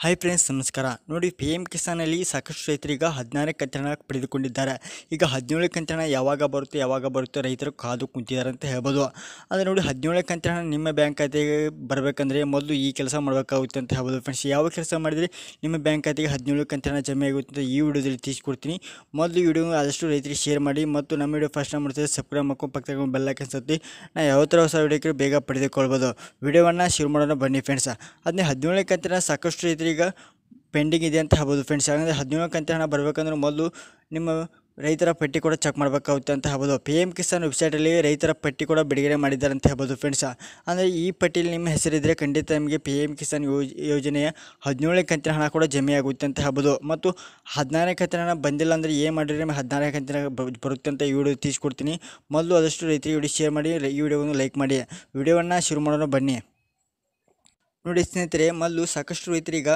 Hi friends, ನಮಸ್ಕಾರ. ನೋಡಿ, P M ಕಿಸಾನಲ್ಲಿ ಸಾಕಷ್ಟು ರೈತರೀಗ 16 ಕಂತಿನ ಪಡೆದುಕೊಂಡಿದ್ದಾರೆ. ಈಗ 17 ಕಂತಿನ ಯಾವಾಗ ಬರುತ್ತೋ ರೈತರು ಕಾದು ಕುಂತಿದ್ದಾರೆ ಅಂತ ಹೇಳ್ಬೋದು. ಅಂದರೆ ನೋಡಿ, 17 ಕಂತಿನ ನಿಮ್ಮ ಬ್ಯಾಂಕ್ ಖಾತೆಗೆ ಬರಬೇಕಂದ್ರೆ ಮೊದಲು ಈ ಕೆಲಸ ಮಾಡಬೇಕಾಗುತ್ತೆ ಅಂತ ಹೇಳ್ಬೋದು ಫ್ರೆಂಡ್ಸ್. ಯಾವ ಕೆಲಸ ಮಾಡಿದರೆ ನಿಮ್ಮ ಬ್ಯಾಂಕ್ ಖಾತೆಗೆ 17 ಕಂತಿನ ಜಮೆ ಆಗುತ್ತೆ ಅಂತ ಈ ವಿಡಿಯೋದಲ್ಲಿ ತಿಳಿಸ್ಕೊಡ್ತೀನಿ. ಮೊದಲು ಈ ವಿಡಿಯೋ ಆದಷ್ಟು ರೈತರಿಗೆ ಶೇರ್ ಮಾಡಿ ಮತ್ತು ನಮ್ಮ ವಿಡಿಯೋ ಫಸ್ಟ್ ಟೈಮ್ ಮಾಡ್ತೀವಿ ಸಬ್ಸ್ಕ್ರೈಬ್ ಮಾಡ್ಕೊಂಡು ಪಕ್ಕದ ಬೆಲ್ ಐಕಾನ್ ಒತ್ತಿ ನಾ ಯಾವ ಥರ ಹೊಸ ವಿಡಿಯೋಕ್ಕೆ ಬೇಗ ಪಡೆದುಕೊಳ್ಬೋದು. ವಿಡಿಯೋವನ್ನು ಶುರು ಮಾಡೋಣ ಬನ್ನಿ ಫ್ರೆಂಡ್ಸ್. ಅದನ್ನೇ 17 ಕಂತಿನ ಸಾಕಷ್ಟು ರೈತರಿಗೆ ಈಗ ಪೆಂಡಿಂಗ್ ಇದೆ ಅಂತ ಹೇಳ್ಬೋದು ಫ್ರೆಂಡ್ಸ್. ಹಾಗಾದರೆ 17 ಕಂತಿನ ಹಣ ಬರಬೇಕಂದ್ರೆ ಮೊದಲು ನಿಮ್ಮ ರೈತರ ಪಟ್ಟಿ ಕೂಡ ಚೆಕ್ ಮಾಡಬೇಕಾಗುತ್ತೆ ಅಂತ ಹೇಳ್ಬೋದು. ಪಿ ಎಮ್ ಕಿಸಾನ್ ವೆಬ್ಸೈಟಲ್ಲಿ ರೈತರ ಪಟ್ಟಿ ಕೂಡ ಬಿಡುಗಡೆ ಮಾಡಿದ್ದಾರೆ ಅಂತ ಹೇಳ್ಬೋದು ಫ್ರೆಂಡ್ಸ್. ಅಂದರೆ ಈ ಪಟ್ಟಿಯಲ್ಲಿ ನಿಮ್ಮ ಹೆಸರಿದ್ದರೆ ಖಂಡಿತ ನಿಮಗೆ ಪಿ ಎಮ್ ಕಿಸಾನ್ ಯೋಜನೆಯ 17 ಕಂತಿನ ಹಣ ಕೂಡ ಜಮೆ ಆಗುತ್ತೆ ಅಂತ ಹೇಳ್ಬೋದು. ಮತ್ತು 16 ಕಂತಿನ ಹಣ ಬಂದಿಲ್ಲ ಅಂದರೆ ಏನು ಮಾಡಿದರೆ ನಿಮಗೆ 16 ಕಂತಿನ ಬರುತ್ತೆ ಅಂತ ಈ ವಿಡಿಯೋ ತಿಳಿಸ್ಕೊಡ್ತೀನಿ. ಮೊದಲು ಆದಷ್ಟು ರೈತರಿಗೆ ವಿಡಿಯೋ ಶೇರ್ ಮಾಡಿ, ಈ ವಿಡಿಯೋವನ್ನು ಲೈಕ್ ಮಾಡಿ. ವಿಡಿಯೋವನ್ನು ಶುರು ಮಾಡೋಣ ಬನ್ನಿ. ನೋಡಿ ಸ್ನೇಹಿತರೆ, ಮೊದಲು ಸಾಕಷ್ಟು ರೈತರೀಗ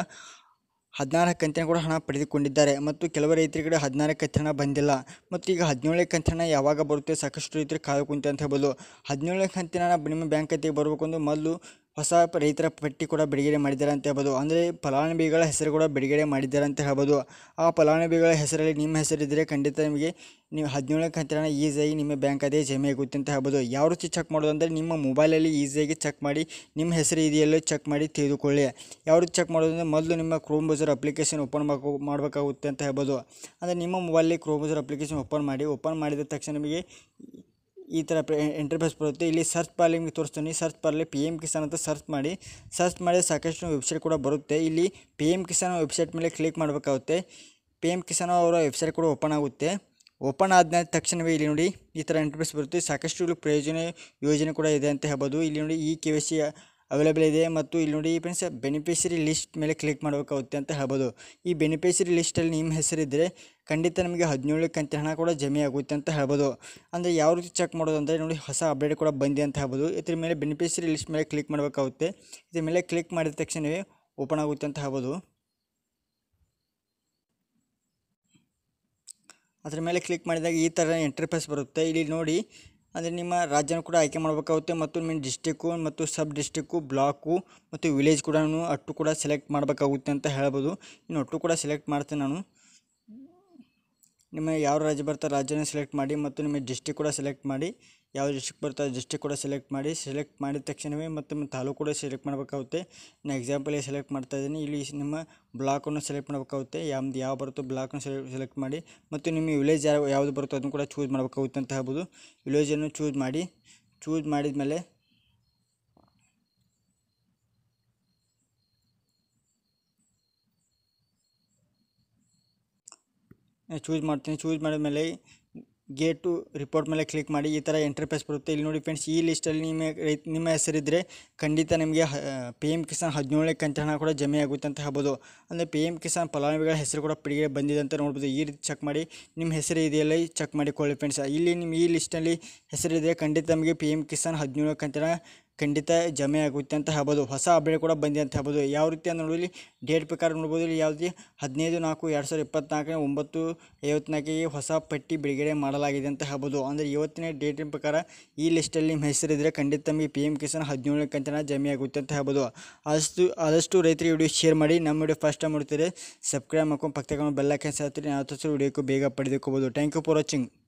16 ಕಂತಿನ ಕೂಡ ಹಣ ಪಡೆದುಕೊಂಡಿದ್ದಾರೆ ಮತ್ತು ಕೆಲವು ರೈತರಿಗೆ 16 ಕಂತಿನ ಹಣ ಬಂದಿಲ್ಲ. ಮತ್ತು ಈಗ 17 ಕಂತಿನ ಹಣ ಯಾವಾಗ ಬರುತ್ತೆ ಸಾಕಷ್ಟು ರೈತರು ಕಾದು ಕುಂತ ಅಂತ ಹೇಳ್ಬೋದು. 17 ಕಂತಿನ ಹಣ ನಿಮ್ಮ ಬ್ಯಾಂಕ್ ಖಾತೆಗೆ ಬರಬೇಕು ಅಂದ್ರೆ ಮೊದಲು ಹೊಸ ರೈತರ ಪಟ್ಟಿ ಕೂಡ ಬಿಡುಗಡೆ ಮಾಡಿದ್ದಾರೆ ಅಂತ ಹೇಳ್ಬೋದು. ಅಂದರೆ ಫಲಾನುಭವಿಗಳ ಹೆಸರು ಕೂಡ ಬಿಡುಗಡೆ ಮಾಡಿದ್ದಾರೆ ಅಂತ ಹೇಳ್ಬೋದು. ಆ ಫಲಾನುಭವಿಗಳ ಹೆಸರಲ್ಲಿ ನಿಮ್ಮ ಹೆಸರಿದ್ದರೆ ಖಂಡಿತ ನಿಮಗೆ ನೀವು 17 ಕಂತಿನ ಈಸಿಯಾಗಿ ನಿಮ್ಮ ಬ್ಯಾಂಕ್ ಖಾತೆಗೆ ಜಮೆ ಆಗುತ್ತೆ ಅಂತ ಹೇಳ್ಬೋದು. ಯಾವ ರೀತಿ ಚೆಕ್ ಮಾಡೋದು ಅಂದರೆ ನಿಮ್ಮ ಮೊಬೈಲಲ್ಲಿ ಈಸಿಯಾಗಿ ಚೆಕ್ ಮಾಡಿ ನಿಮ್ಮ ಹೆಸರು ಇದೆಯಲ್ಲೋ ಚೆಕ್ ಮಾಡಿ ತಿಳಿದುಕೊಳ್ಳಿ. ಯಾವ ರೀತಿ ಚೆಕ್ ಮಾಡೋದು ಅಂದರೆ ಮೊದಲು ನಿಮ್ಮ ಕ್ರೋಮ್ ಬ್ರೌಸರ್ ಅಪ್ಲಿಕೇಶನ್ ಓಪನ್ ಮಾಡಬೇಕಾಗುತ್ತೆ ಅಂತ ಹೇಳ್ಬೋದು. ಅಂದರೆ ನಿಮ್ಮ ಮೊಬೈಲಲ್ಲಿ ಕ್ರೋಮ್ ಬ್ರೌಸರ್ ಅಪ್ಲಿಕೇಶನ್ ಓಪನ್ ಮಾಡಿದ ತಕ್ಷಣ ನಿಮಗೆ ಈ ಥರ ಇಂಟರ್ಫೇಸ್ ಬರುತ್ತೆ. ಇಲ್ಲಿ ಸರ್ಚ್ ಬಾರ್ಲಿ ನಿಮಗೆ ತೋರಿಸ್ತೀನಿ. ಸರ್ಚ್ ಬಾರ್ಲಿ ಪಿ ಎಮ್ ಕಿಸಾನ್ ಅಂತ ಸರ್ಚ್ ಮಾಡಿ ಸಾಕಷ್ಟು ವೆಬ್ಸೈಟ್ ಕೂಡ ಬರುತ್ತೆ. ಇಲ್ಲಿ ಪಿ ಎಮ್ ಕಿಸಾನ್ ವೆಬ್ಸೈಟ್ ಮೇಲೆ ಕ್ಲಿಕ್ ಮಾಡಬೇಕಾಗುತ್ತೆ. ಪಿ ಎಮ್ ಕಿಸಾನ್ ಅವರ ವೆಬ್ಸೈಟ್ ಕೂಡ ಓಪನ್ ಆಗುತ್ತೆ. ಓಪನ್ ಆದ ತಕ್ಷಣವೇ ಇಲ್ಲಿ ನೋಡಿ ಈ ಥರ ಇಂಟರ್ಫೇಸ್ ಬರುತ್ತೆ. ಸಾಕಷ್ಟು ಇಲ್ಲಿ ಪ್ರಯೋಜನ ಯೋಜನೆ ಕೂಡ ಇದೆ ಅಂತ ಹೇಳ್ಬೋದು. ಇಲ್ಲಿ ನೋಡಿ ಈ KYC ಅವೈಲೇಬಲ್ ಇದೆ ಮತ್ತು ಇಲ್ಲಿ ನೋಡಿ ಫ್ರೆಂಡ್ಸ್ ಬೆನಿಫಿಷರಿ ಲಿಸ್ಟ್ ಮೇಲೆ ಕ್ಲಿಕ್ ಮಾಡಬೇಕಾಗುತ್ತೆ ಅಂತ ಹೇಳ್ಬೋದು. ಈ ಬೆನಿಫಿಷರಿ ಲಿಸ್ಟಲ್ಲಿ ನಿಮ್ಮ ಹೆಸರಿದ್ದರೆ ಖಂಡಿತ ನಿಮಗೆ 17 ಕಂತಿನ ಹಣ ಕೂಡ ಜಮೆ ಆಗುತ್ತೆ ಅಂತ ಹೇಳ್ಬೋದು. ಅಂದರೆ ಯಾವ ರೀತಿ ಚೆಕ್ ಮಾಡೋದು ಅಂದರೆ ನೋಡಿ ಹೊಸ ಅಪ್ಡೇಟ್ ಕೂಡ ಬಂದಿದೆ ಅಂತ ಹೇಳ್ಬೋದು. ಇದ್ರ ಮೇಲೆ ಬೆನಿಫಿಷರಿ ಲಿಸ್ಟ್ ಮೇಲೆ ಕ್ಲಿಕ್ ಮಾಡಬೇಕಾಗುತ್ತೆ. ಇದ್ರ ಮೇಲೆ ಕ್ಲಿಕ್ ಮಾಡಿದ ತಕ್ಷಣವೇ ಓಪನ್ ಆಗುತ್ತೆ ಅಂತ ಹೇಳ್ಬೋದು. ಅದ್ರ ಮೇಲೆ ಕ್ಲಿಕ್ ಮಾಡಿದಾಗ ಈ ಥರ ಇಂಟರ್ಫೇಸ್ ಬರುತ್ತೆ. ಇಲ್ಲಿ ನೋಡಿ ಅಂದರೆ ನಿಮ್ಮ ರಾಜ್ಯನ ಕೂಡ ಆಯ್ಕೆ ಮಾಡಬೇಕಾಗುತ್ತೆ ಮತ್ತು ನಿಮ್ಮ ಡಿಸ್ಟಿಕ್ಕು ಮತ್ತು ಸಬ್ ಡಿಸ್ಟಿಕ್ಕು, ಬ್ಲಾಕು ಮತ್ತು ವಿಲೇಜ್ ಕೂಡ ಅಟ್ಟು ಕೂಡ ಸೆಲೆಕ್ಟ್ ಮಾಡಬೇಕಾಗುತ್ತೆ ಅಂತ ಹೇಳ್ಬೋದು. ಇನ್ನು ಒಟ್ಟು ಕೂಡ ಸೆಲೆಕ್ಟ್ ಮಾಡ್ತೀನಿ ನಾನು. ನಿಮ್ಮ ಯಾವ ರಾಜ್ಯ ಬರ್ತಾರೆ ರಾಜ್ಯನ ಸೆಲೆಕ್ಟ್ ಮಾಡಿ ಮತ್ತು ನಿಮ್ಮ ಡಿಸ್ಟಿಕ್ ಕೂಡ ಸೆಲೆಕ್ಟ್ ಮಾಡಿ. ಯಾವ ಡಿಸ್ಟಿಕ್ ಬರ್ತಾರೆ ಡಿಸ್ಟಿಕ್ ಕೂಡ ಸೆಲೆಕ್ಟ್ ಮಾಡಿದ ತಕ್ಷಣವೇ ಮತ್ತು ನಿಮ್ಮ ತಾಲೂಕು ಕೂಡ ಸೆಲೆಕ್ಟ್ ಮಾಡಬೇಕಾಗುತ್ತೆ. ನಾನು ಎಕ್ಸಾಂಪಲಿಗೆ ಸೆಲೆಕ್ಟ್ ಮಾಡ್ತಾ ಇದ್ದೀನಿ. ಇಲ್ಲಿ ನಿಮ್ಮ ಬ್ಲಾಕನ್ನು ಸೆಲೆಕ್ಟ್ ಮಾಡಬೇಕಾಗುತ್ತೆ. ಯಾವ ಬರುತ್ತೋ ಬ್ಲಾಕನ್ನು ಸೆಲೆಕ್ಟ್ ಮಾಡಿ ಮತ್ತು ನಿಮ್ಮ ವಿಲೇಜ್ ಯಾವುದು ಬರುತ್ತೋ ಅದನ್ನು ಕೂಡ ಚೂಸ್ ಮಾಡಬೇಕಾಗುತ್ತೆ ಅಂತ ಹೇಳ್ಬೋದು. ವಿಲೇಜನ್ನು ಚೂಸ್ ಮಾಡಿದ ಮೇಲೆ ಚೂಸ್ ಮಾಡಿದ ಮೇಲೆ ಗೇಟ್ ಟು ರಿಪೋರ್ಟ್ ಮೇಲೆ ಕ್ಲಿಕ್ ಮಾಡಿ. ಈ ಥರ ಇಂಟರ್ಫೇಸ್ ಬರುತ್ತೆ. ಇಲ್ಲಿ ನೋಡಿ ಫ್ರೆಂಡ್ಸ್, ಈ ಲಿಸ್ಟಲ್ಲಿ ನಿಮ್ಮ ಹೆಸರಿದ್ದರೆ ಖಂಡಿತ ನಿಮಗೆ ಪಿ ಎಮ್ ಕಿಸಾನ್ 17 ಕಂತಿನ ಹಣ ಕೂಡ ಜಮೆ ಆಗುತ್ತೆ ಅಂತ ಹೇಳ್ಬೋದು. ಅಂದರೆ ಪಿ ಎಮ್ ಕಿಸಾನ್ ಫಲಾನುಭವಿಗಳ ಹೆಸರು ಕೂಡ ಬಿಡುಗಡೆ ಬಂದಿದೆ ಅಂತ ನೋಡ್ಬೋದು. ಈ ರೀತಿ ಚೆಕ್ ಮಾಡಿ ನಿಮ್ಮ ಹೆಸರು ಇದೆಯಲ್ಲ ಚೆಕ್ ಮಾಡಿಕೊಳ್ಳಿ ಫ್ರೆಂಡ್ಸ್. ಇಲ್ಲಿ ನಿಮ್ಮ ಈ ಲಿಸ್ಟಲ್ಲಿ ಹೆಸರಿದೆ ಖಂಡಿತ ನಮಗೆ ಪಿ ಎಮ್ ಕಿಸಾನ್ 17 ಕಂತಿನ ಖಂಡಿತ ಜಮೆ ಆಗುತ್ತೆ ಅಂತ ಹೇಳ್ಬೋದು. ಹೊಸ ಅಪ್ಡೇಟ್ ಕೂಡ ಬಂದಿದೆ ಅಂತ ಹೇಳ್ಬೋದು. ಯಾವ ರೀತಿ ಅಂತ ನೋಡಿ ಡೇಟ್ ಪ್ರಕಾರ ನೋಡ್ಬೋದು. ಇಲ್ಲಿ ಯಾವುದು 15/4/2024 9:54 ಹೊಸ ಪಟ್ಟಿ ಬಿಡುಗಡೆ ಮಾಡಲಾಗಿದೆ ಅಂತ ಹೇಳ್ಬೋದು. ಅಂದರೆ ಇವತ್ತಿನ ಡೇಟಿನ ಪ್ರಕಾರ ಈ ಲಿಸ್ಟಲ್ಲಿ ನಿಮ್ಮ ಹೆಸರಿದ್ದರೆ ಖಂಡಿತ ನಮಗೆ ಪಿ ಎಮ್ ಕಿಸಾನ್ 17 ಕಂತಿನ ಜಮೆ ಆಗುತ್ತೆ ಅಂತ ಹೇಳ್ಬೋದು. ಆದಷ್ಟು ರೈತರಿಗೆ ವಿಡಿಯೋ ಶೇರ್ ಮಾಡಿ. ನಮ್ಮ ವಿಡಿಯೋ ಫಸ್ಟ್ ಟೈಮ್ ನೋಡ್ತೀರಿ ಸಬ್ಸ್ಕ್ರೈಬ್ ಮಾಡ್ಕೊಂಡು ಪಕ್ಕದ ಬೆಲ್ ಐಕಾನ್ ಒತ್ತಿ ನಾವು ವಿಡಿಯೋಕ್ಕೂ ಬೇಗ ಪಡೆದುಕೋಬೋದು. Thank you for watching.